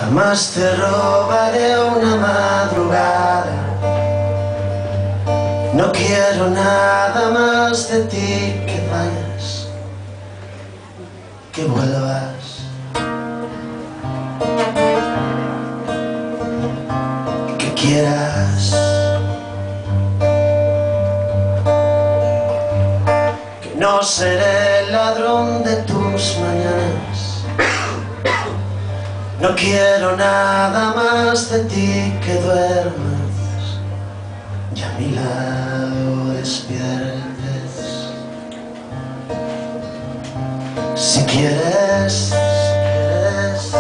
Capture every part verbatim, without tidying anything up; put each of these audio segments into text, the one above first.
Jamás te robaré una madrugada. No quiero nada más de ti, que vayas, que vuelvas. Que quieras. Que no seré el ladrón de tus mañanas. No quiero nada más de ti, que duermas y a mi lado despiertes. Si quieres, si quieres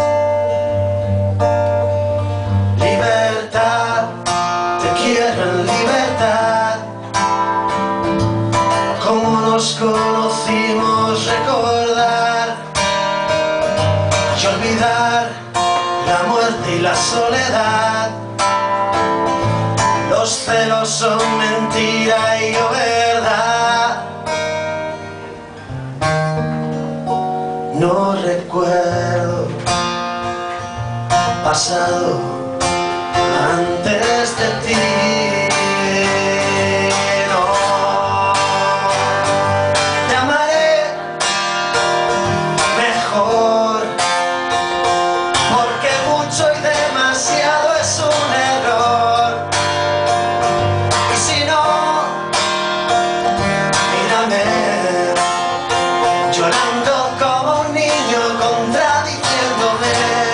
libertad, te quiero en libertad. Como nos conocimos, recordar y olvidar la muerte y la soledad. Los celos son mentira y yo verdad. No recuerdo pasado antes de ti. No, te amaré mejor, porque mucho y demasiado es un error. Y si no, mírame llorando como un niño, contradiciéndome,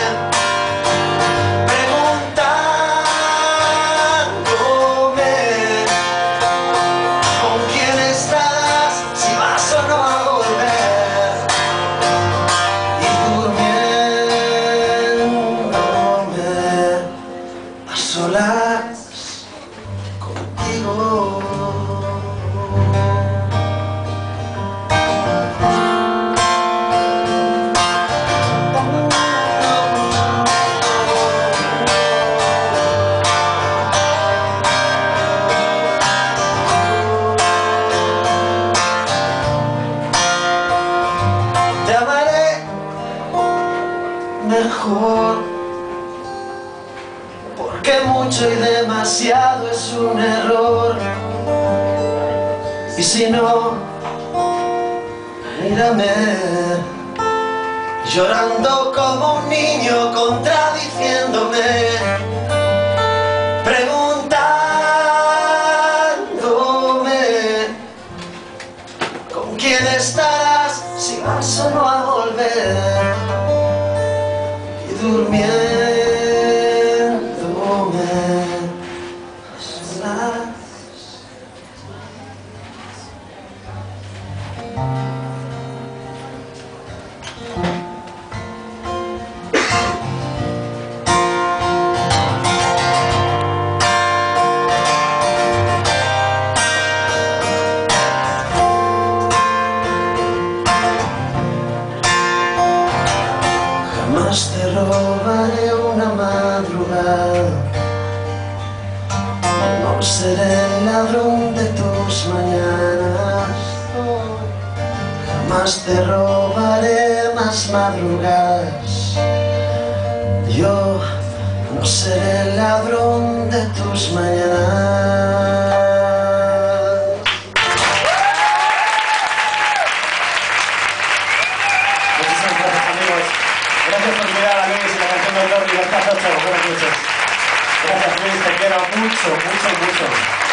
preguntándome con quién estarás, si vas o no a volver, y durmiéndome a solas contigo. Te amaré mejor, porque mucho y demasiado es un error. Y si no, mírame llorando como un niño, contradiciéndome, preguntándome con quién estarás, si vas o no a volver, y durmiéndome a solas. Jamás te robaré una madrugada. No seré el ladrón de tus mañanas. Jamás te robaré más madrugadas. Yo no seré el ladrón de tus mañanas. Muchísimas gracias, amigos. Gracias por mirar a Luis y la canción de Autor Libertad ocho. Buenas noches. Gracias, Luis, te quiero mucho, mucho, mucho.